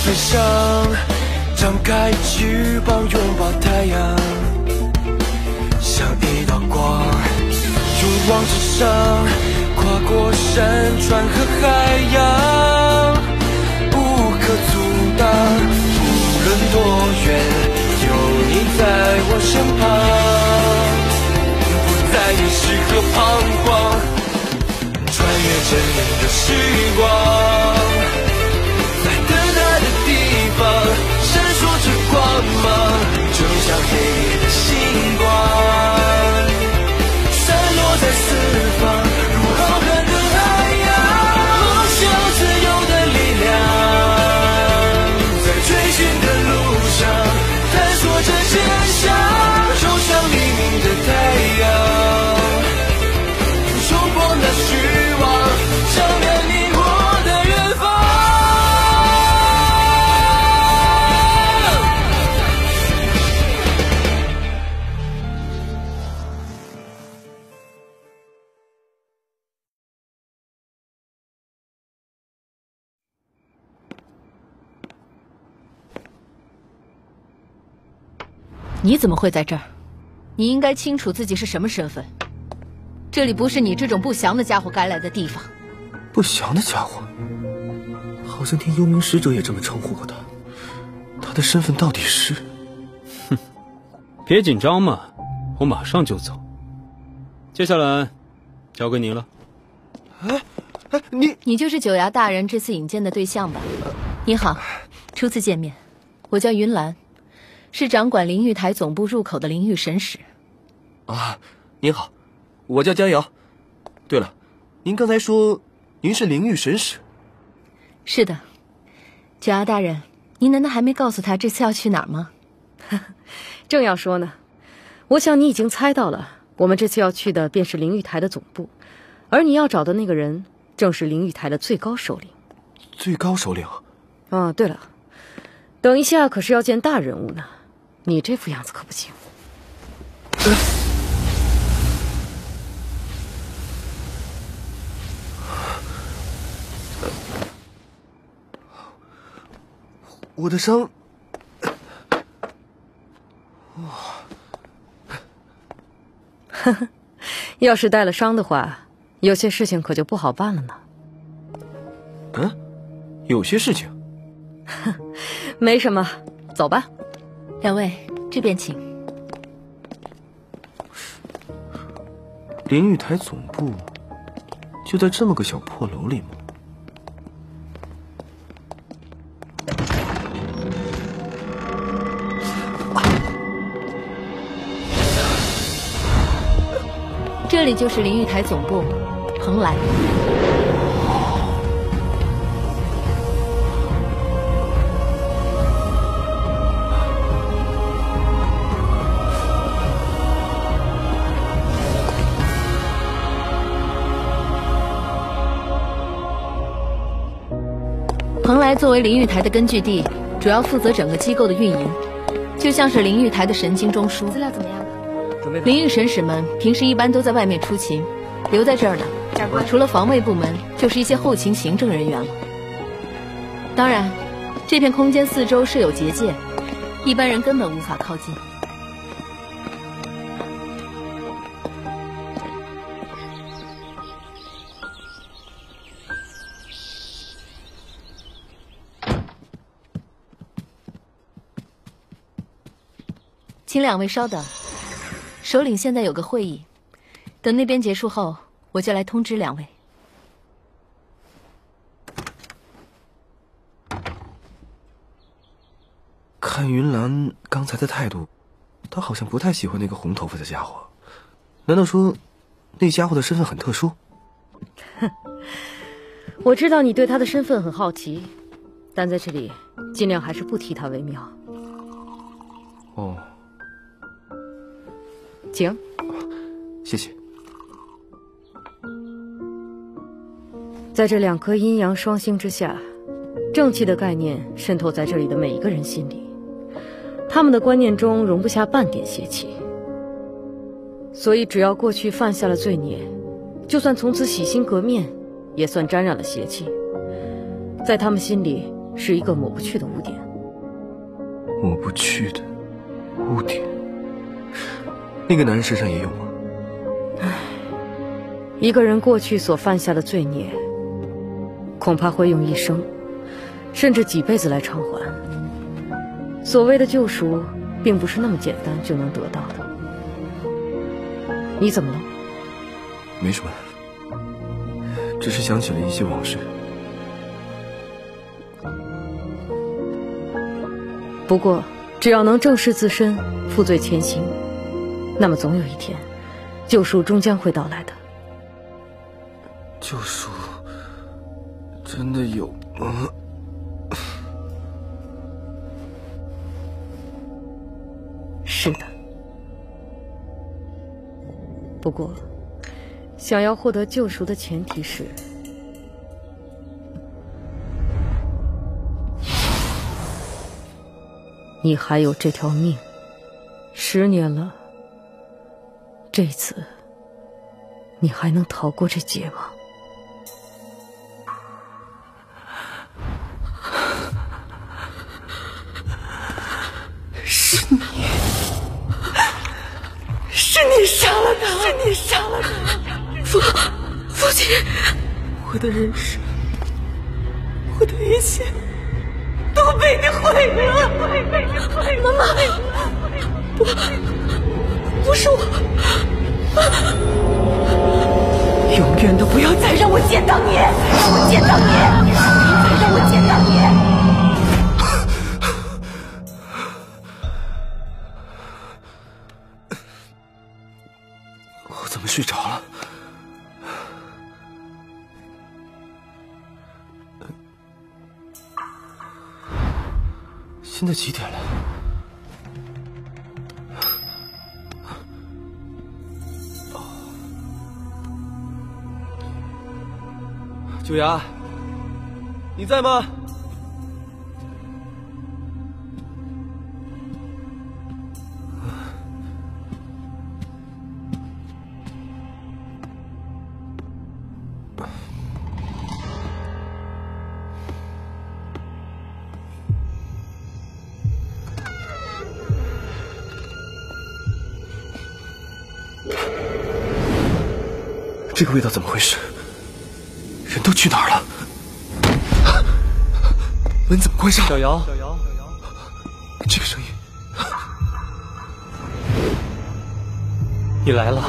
飞翔，张开翅膀拥抱太阳，像一道光，勇往直上，跨过山川和海洋，无可阻挡。无论多远，有你在我身旁，不再迷失和彷徨，穿越真人的时光。闪烁着光芒，就像黑夜的星光，散落在四方，如浩瀚的海洋。梦想自由的力量，在追寻的路上，探索着真相，走向黎明的太阳，冲破那虚妄，照亮你我的远方。 你怎么会在这儿？你应该清楚自己是什么身份。这里不是你这种不祥的家伙该来的地方。 不祥的家伙？好像听幽冥使者也这么称呼过他。他的身份到底是…… 哼，别紧张嘛，我马上就走。接下来，交给你了。 你就是九衙大人这次引荐的对象吧？你好，初次见面，我叫云兰。是掌管灵玉台总部入口的灵玉神使。 啊，您好，我叫江瑶。对了，您刚才说您是灵玉神使？ 是的。九衙大人，您难道还没告诉他这次要去哪儿吗？ 正要说呢，我想你已经猜到了，我们这次要去的便是灵玉台的总部，而你要找的那个人正是灵玉台的最高首领。 最高首领？ 啊，对了，等一下可是要见大人物呢。你这副样子可不行。 我的伤…… 呵呵，要是带了伤的话，有些事情可就不好办了呢。 嗯，有些事情？ 没什么，走吧。 两位，这边请。 灵玉台总部就在这么个小破楼里吗？ 这里就是灵玉台总部，蓬莱。蓬莱作为灵玉台的根据地，主要负责整个机构的运营，就像是灵玉台的神经中枢。 资料怎么样了？ 灵玉神使们平时一般都在外面出勤，留在这儿呢。 长官， 除了防卫部门，就是一些后勤行政人员了。当然，这片空间四周设有结界，一般人根本无法靠近。请两位稍等，首领现在有个会议，等那边结束后，我就来通知两位。 看云兰刚才的态度，她好像不太喜欢那个红头发的家伙。难道说，那家伙的身份很特殊？ 哼，我知道你对他的身份很好奇，但在这里尽量还是不提他为妙。 哦。 请， 谢谢。 在这两颗阴阳双星之下，正气的概念渗透在这里的每一个人心里，他们的观念中容不下半点邪气。所以只要过去犯下了罪孽，就算从此洗心革面，也算沾染了邪气。在他们心里， 是一个抹不去的污点。 抹不去的污点，那个男人身上也有吗？ 一个人过去所犯下的罪孽，恐怕会用一生，甚至几辈子来偿还。所谓的救赎，并不是那么简单就能得到的。你怎么了？ 没什么，只是想起了一些往事。 不过，只要能正视自身，负罪前行，那么总有一天，救赎终将会到来的。 救赎真的有吗？ 是的。不过，想要获得救赎的前提是，你还有这条命。10年了，这次你还能逃过这劫吗？ 是你杀了他！是你杀了他！父亲，我的人生，我的一切都被你毁了！妈妈，不是我，永远都不要再让我见到你！让我见到你！让我见到你！ 我怎么睡着了？现在几点了？九牙，你在吗？这个味道怎么回事？人都去哪儿了？门怎么关上？ 小姚， 这个声音， 你来了。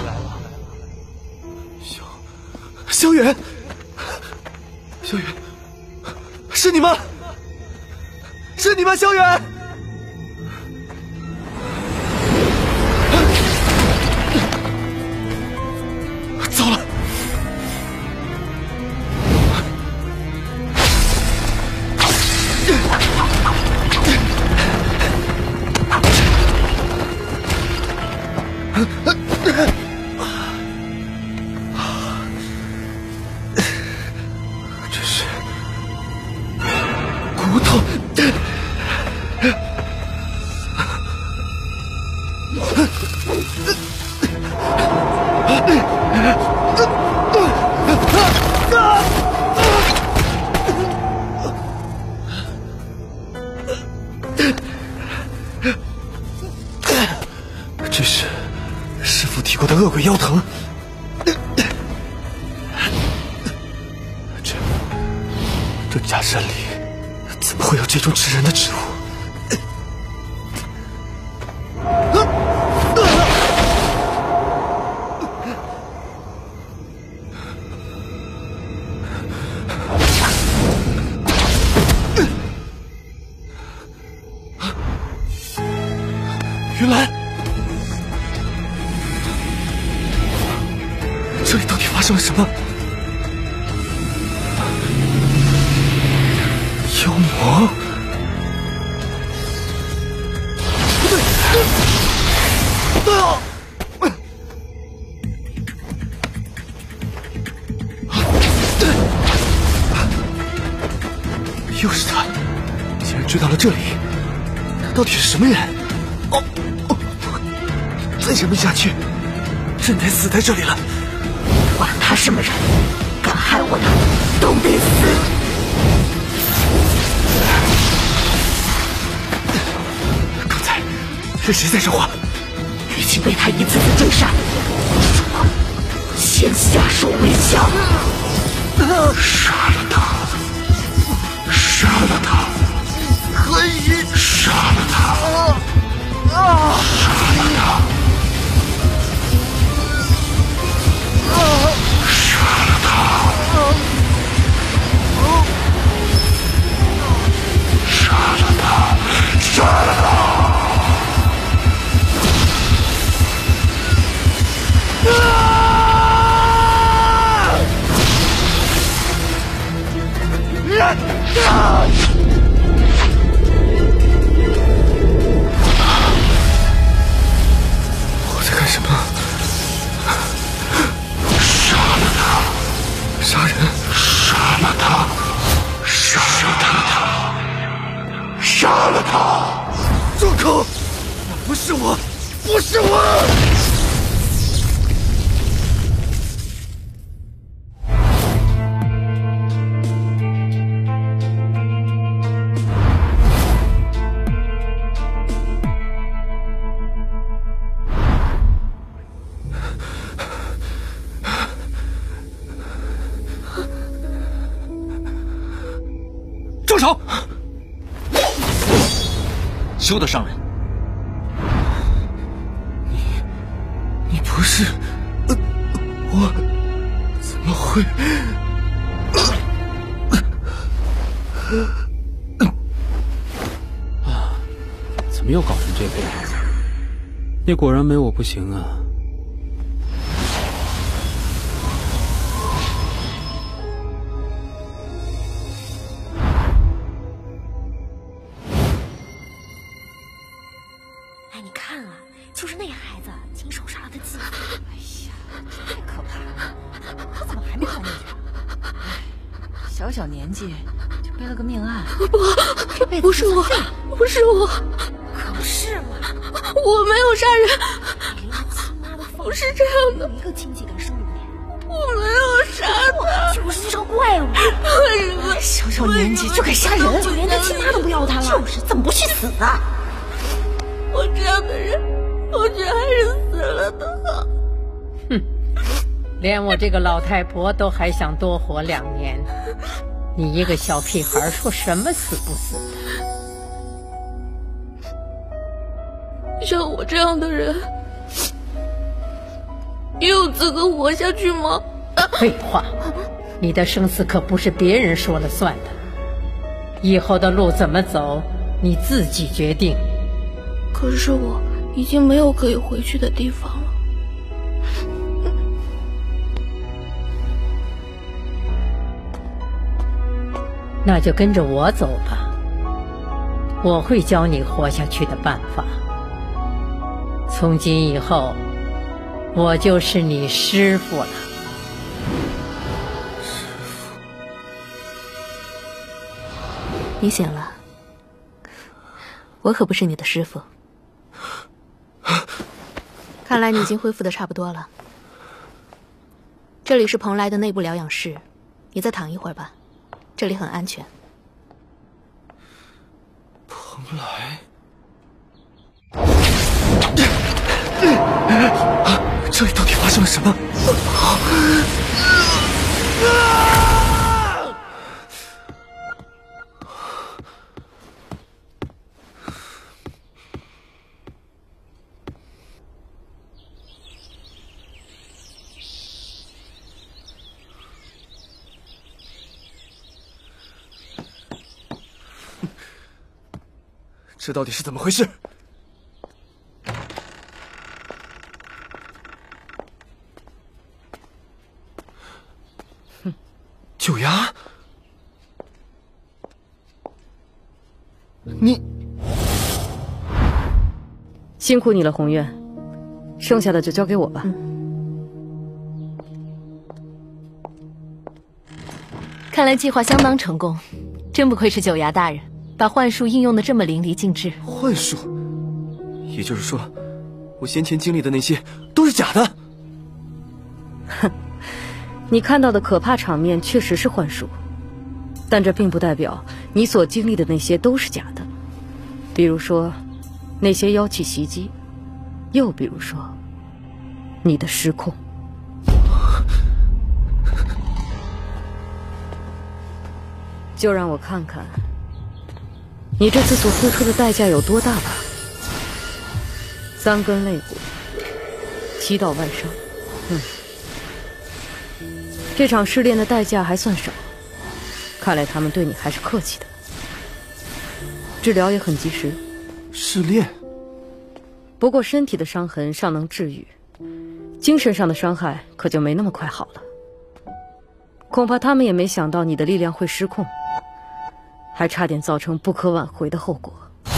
萧远，是你吗？是你吗，萧远？糟了！这是骨头。这是师父提过的恶鬼妖藤。这假山里怎么会有这种吃人的植物？云兰，这里到底发生了什么？妖魔？不对！又是他！竟然追到了这里，他到底是什么人？再忍不下去，真得死在这里了。 管他什么人，敢害我的，都得死！ 是谁在说话？ 已经被他一次次震慑，先下手为强。 杀了他！杀了他！可以杀了他！杀了他！杀了他！杀了他！杀了他！ 我在干什么？ 杀了他！ 杀人！ 杀了他！杀了他！杀了他！ 住口！那不是我，不是我！ 住手！休得伤人！ 你不是……我怎么会？ 怎么又搞成这个样子？你果然没我不行啊！ 哎，你看啊，就是那孩子亲手杀了他继父。哎呀，太可怕了！他怎么还没还回去啊？ 小小年纪就背了个命案， 不，不是我，不是我， 可不是嘛！ 我没有杀人， 你连他亲妈都放， 不是这样的， 一个亲戚敢收留你， 我没有杀他， 就是这个怪物。 小小年纪就该杀人， 就连他亲妈都不要他了，就是怎么不去死啊？ 我这样的人，我觉得还是死了的好。 哼，连我这个老太婆都还想多活2年，你一个小屁孩说什么死不死的？ 像我这样的人，也有资格活下去吗？ 废话，你的生死可不是别人说了算的，以后的路怎么走，你自己决定。 可是我已经没有可以回去的地方了。 那就跟着我走吧，我会教你活下去的办法。从今以后，我就是你师傅了。 你醒了，我可不是你的师傅。看来你已经恢复的差不多了。这里是蓬莱的内部疗养室，你再躺一会儿吧，这里很安全。 蓬莱，这里到底发生了什么？这到底是怎么回事？九牙，你辛苦你了，宏愿，剩下的就交给我吧。 看来计划相当成功，真不愧是九牙大人，把幻术应用的这么淋漓尽致。 幻术，也就是说，我先前经历的那些都是假的。 哼，你看到的可怕场面确实是幻术，但这并不代表你所经历的那些都是假的。比如说， 那些妖气袭击，又比如说你的失控。就让我看看你这次所付出的代价有多大吧。3根肋骨，7道外伤。这场试炼的代价还算少，看来他们对你还是客气的。治疗也很及时。 试炼？ 不过身体的伤痕尚能治愈，精神上的伤害可就没那么快好了。恐怕他们也没想到你的力量会失控，还差点造成不可挽回的后果。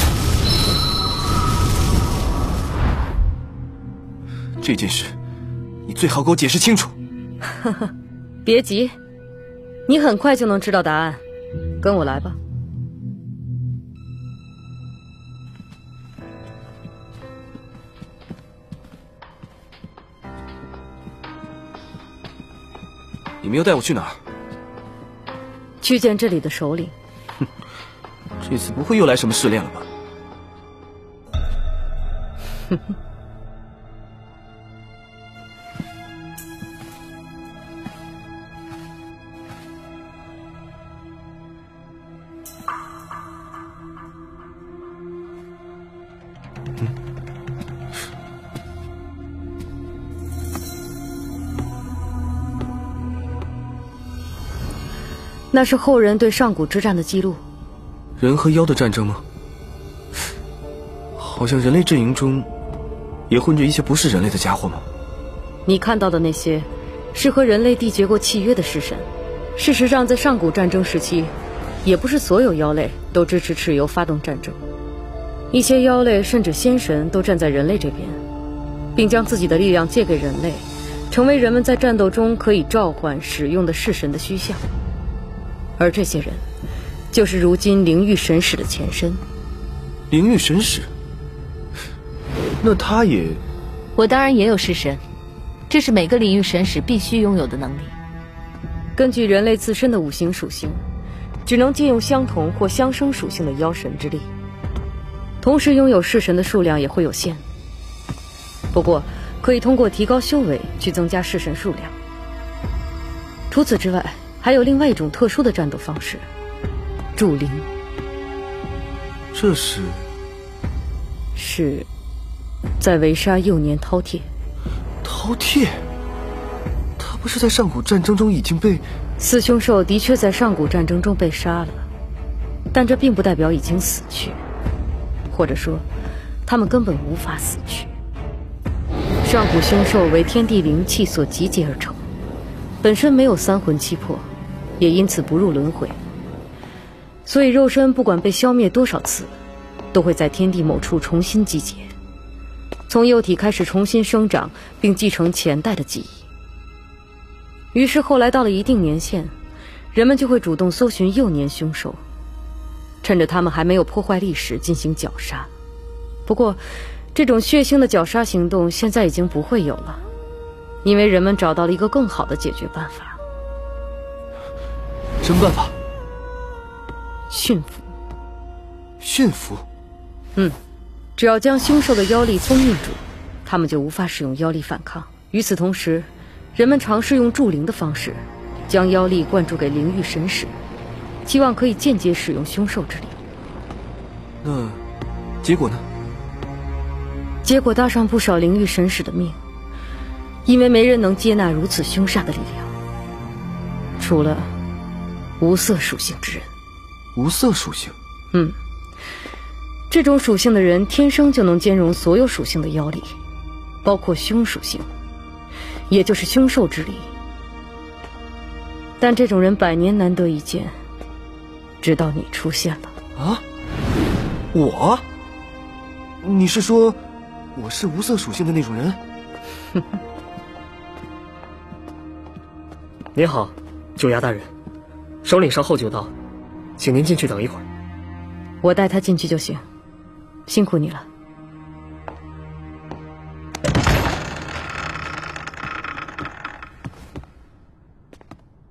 这件事，你最好给我解释清楚。 呵呵，别急，你很快就能知道答案。跟我来吧。 你们要带我去哪儿？ 去见这里的首领。 这次不会又来什么试炼了吧？ 哼哼。那是后人对上古之战的记录。 人和妖的战争吗？好像人类阵营中也混着一些不是人类的家伙吗？ 你看到的那些是和人类缔结过契约的式神。事实上，在上古战争时期，也不是所有妖类都支持蚩尤发动战争，一些妖类甚至仙神都站在人类这边，并将自己的力量借给人类，成为人们在战斗中可以召唤使用的式神的虚像。而这些人就是如今灵域神使的前身。 灵域神使？那他也…… 我当然也有式神，这是每个灵域神使必须拥有的能力。 根据人类自身的五行属性，只能借用相同或相生属性的妖神之力，同时拥有式神的数量也会有限。不过可以通过提高修为去增加式神数量。除此之外，还有另外一种特殊的战斗方式，筑灵。 这是在围杀幼年饕餮。 饕餮？他不是在上古战争中已经被…… 四凶兽的确在上古战争中被杀了，但这并不代表已经死去，或者说他们根本无法死去。上古凶兽为天地灵气所集结而成，本身没有三魂七魄，也因此不入轮回，所以肉身不管被消灭多少次，都会在天地某处重新集结，从幼体开始重新生长，并继承前代的记忆。于是后来到了一定年限，人们就会主动搜寻幼年凶兽，趁着他们还没有破坏历史进行绞杀。不过这种血腥的绞杀行动现在已经不会有了，因为人们找到了一个更好的解决办法。 什么办法？ 驯服。 驯服？ 只要将凶兽的妖力封印住，他们就无法使用妖力反抗。与此同时，人们尝试用筑灵的方式，将妖力灌注给灵域神使，期望可以间接使用凶兽之力。 那结果呢？ 结果搭上不少灵域神使的命，因为没人能接纳如此凶煞的力量，除了无色属性之人。 无色属性？ 这种属性的人天生就能兼容所有属性的妖力，包括凶属性，也就是凶兽之力。但这种人百年难得一见，直到你出现了。 啊？我？你是说我是无色属性的那种人？ 您好，九衙大人，首领稍后就到，请您进去等一会儿。 我带他进去就行，辛苦你了。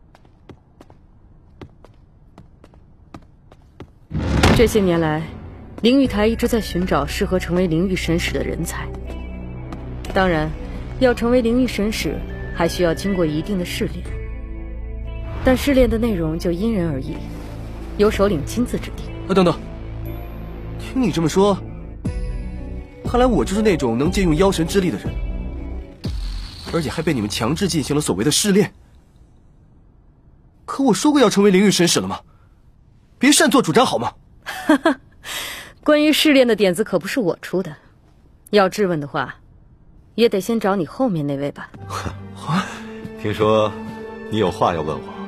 这些年来， 灵玉台一直在寻找适合成为灵域神使的人才。当然，要成为灵域神使，还需要经过一定的试炼。但试炼的内容就因人而异，由首领亲自指定。 等等，听你这么说，看来我就是那种能借用妖神之力的人，而且还被你们强制进行了所谓的试炼。可我说过要成为灵域神使了吗？别擅作主张好吗？ 哈哈，关于试炼的点子可不是我出的，要质问的话，也得先找你后面那位吧。 听说你有话要问我。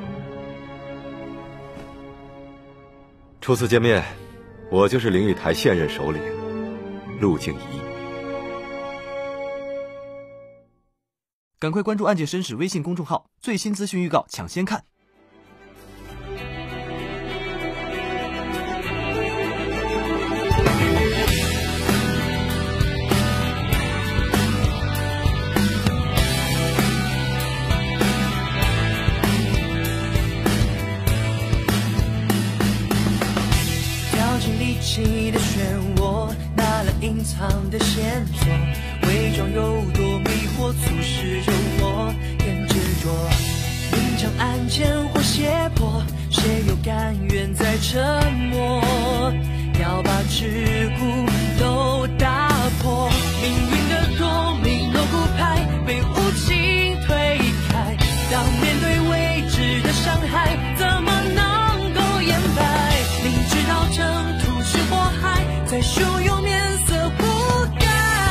初次见面，我就是灵玉台现任首领陆静怡。 赶快关注案件绅士微信公众号，最新资讯预告抢先看。 起的漩涡，拿了隐藏的线索，伪装有多迷惑，促使着我更执着。明抢案件或胁迫，谁又甘愿再沉默？要把桎梏都打破，命运的多米诺骨牌被无情推开。当面对未知的伤害，怎么能够掩摆？明知道征途是祸害，再汹涌面色不改，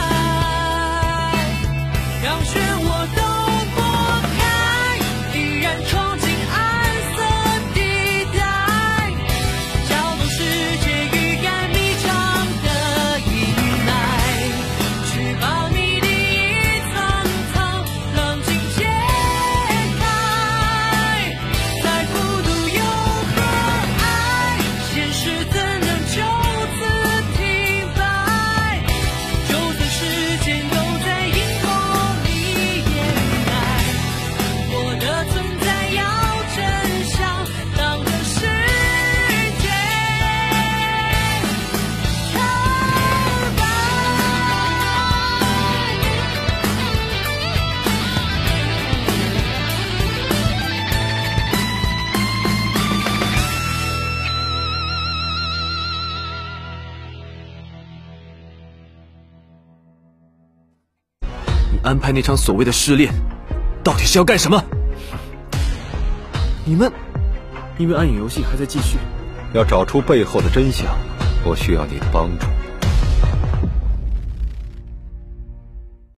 让漩涡都拨开，依然闯进暗色地带，搅动世界欲盖弥彰的阴霾，去把谜底一层层冷静揭开，再孤独又何爱？现实怎能就此停摆？就算时间都在荧光里掩盖，我的存在要真相当着世界开白。 你安排那场所谓的试炼，到底是要干什么？你们，因为暗影游戏还在继续， 要找出背后的真相，我需要你的帮助。